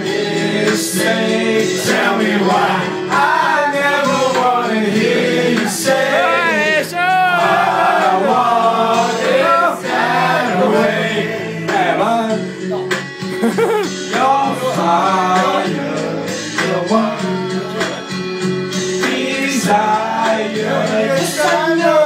mistake. Tell me why I never want to hear you say I want it that way. Your fire, your one desire. Yes, I know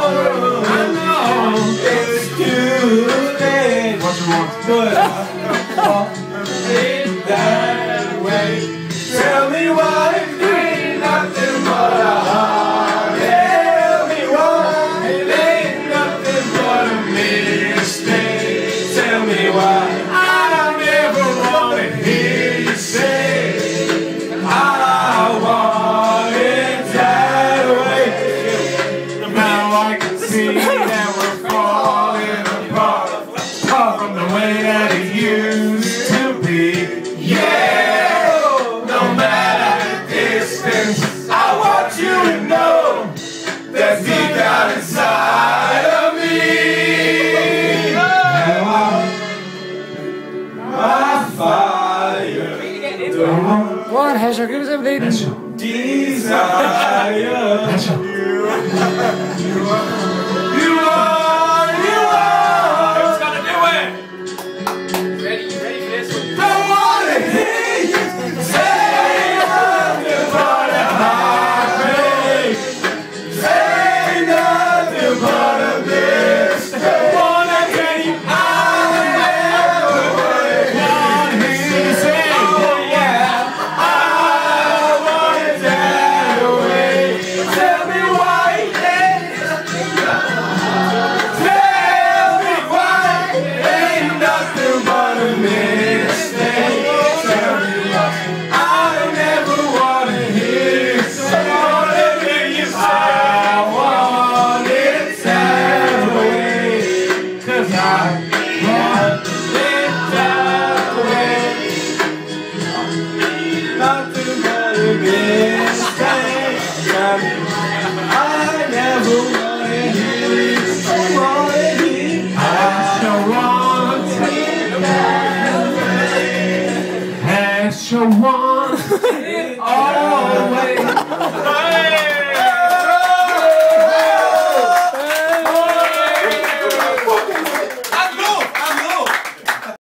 it's too late. What you want? But I want it that way. Tell me why it ain't nothing but a heart. Tell me why it ain't nothing but a mistake. Tell me why I never want to hear you say I want it that way. Now I can see that we're falling apart from the way that it used to be. Yeah, no matter the distance, I want you to know that deep down inside of me, my fire, the One, Hesho, give us a lead. desire. You are. Who's gonna do it? Ready for this one? Don't wanna hear you say nothing but a heartbreak. Say nothing but a mistake. Wanna tell you I never wanna hear you say oh yeah, I want it that way. Tell me why it ain't nothing but a mistake. Tell me why I never wanna hear you say I want it that way. 'Cause I want it that way. Nothing but a mistake. Tell me I never wanna hear you say I don't want it that way. Hesho wants it always.